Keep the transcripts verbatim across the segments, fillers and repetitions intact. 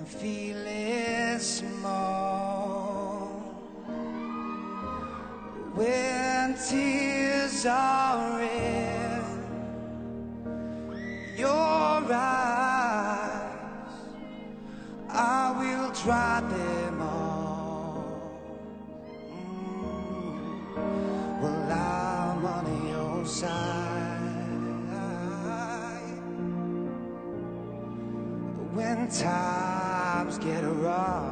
feeling small, when tears are in your eyes, I will dry them all. Mm. Well, I'm on your side when times get rough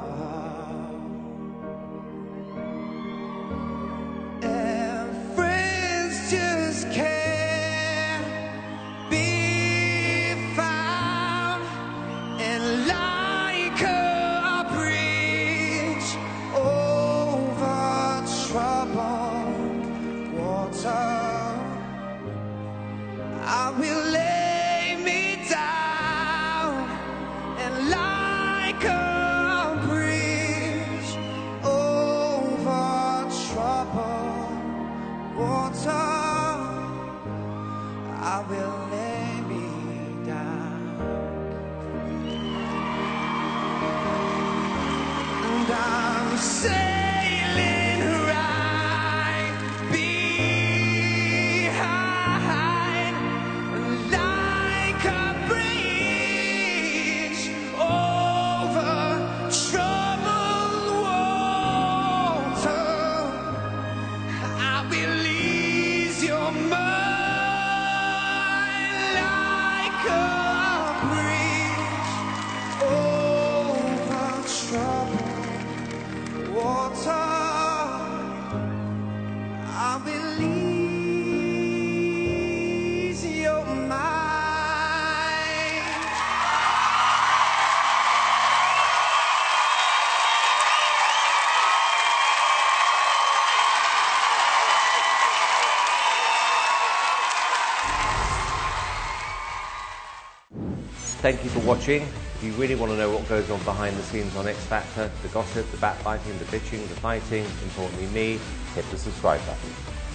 and friends just can't be found, and like a bridge over troubled water, I will lay me down, and like a bridge over troubled water, I will lay me down. And I'm sailing right behind, like a bridge over troubled water, I will ease your mind, like a bridge over troubled water, I will ease your mind. Thank you for watching. If you really want to know what goes on behind the scenes on X Factor, the gossip, the backbiting, the bitching, the fighting, importantly me, hit the subscribe button.